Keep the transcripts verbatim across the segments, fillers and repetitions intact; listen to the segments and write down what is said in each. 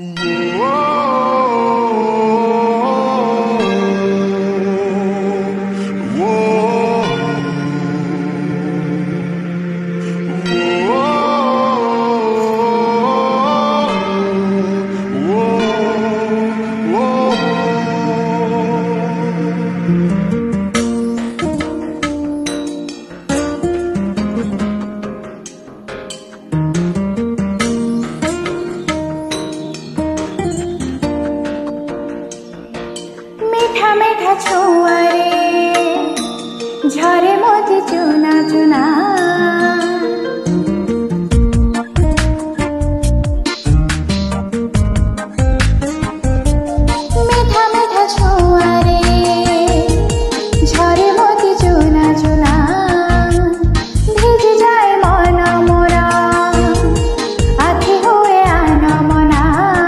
मीठा मीठा छुआरे झरे मोती चुना चुना मीठा मीठा छुआरे झरे मोती चुना चुना भिज जाए मन मोरा आखि हुए आनमना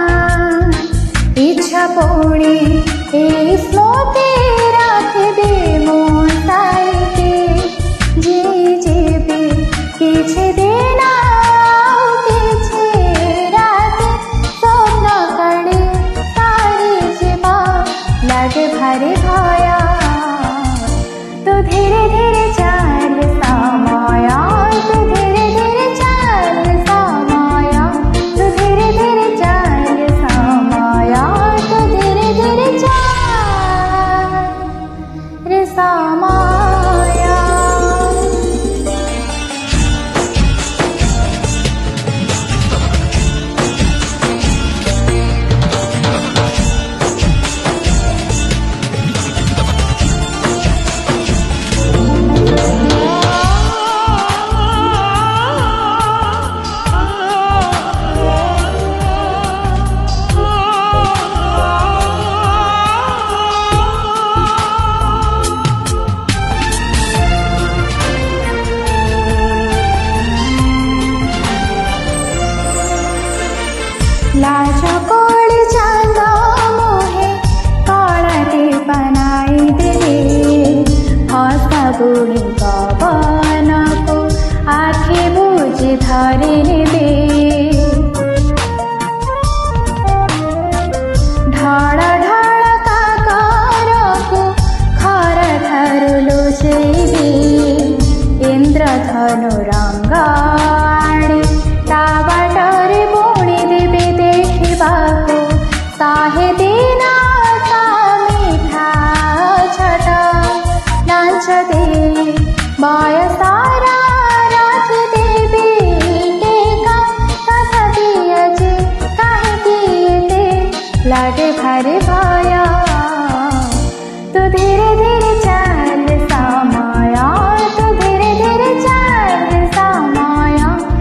इच्छा पौड़ी ए स्मृति राखिबे मो साइके जे जेबे किछि दिन आउ किछि राति स्वप्न काढ़ी तारी जीवा लागे भारी भय तू धीरे धीरे चल समय तू धीरे धीरे चल समय तू धीरे धीरे चल समय तू धीरे धीरे चल रे समय। लाज कोड़ी चांदा मोहे कालटे बनाई देवे हंसा बुढ़ी पवन को आखि बुझी धरी नेबे ढाड़ ढाड़ काकर को खर ठारू लुचेबे इंद्रधनु रंग आणी ता बाटरे बुणी देबे देखिबाको साहे दिना ता मीठा छट नाच दे बयसारा राखि देबे टेका तथापि अजे काहेकि एते लागे भारी भय तू धीरे धीरे चल समय तू धीरे धीरे चल समय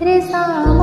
मेरे सामने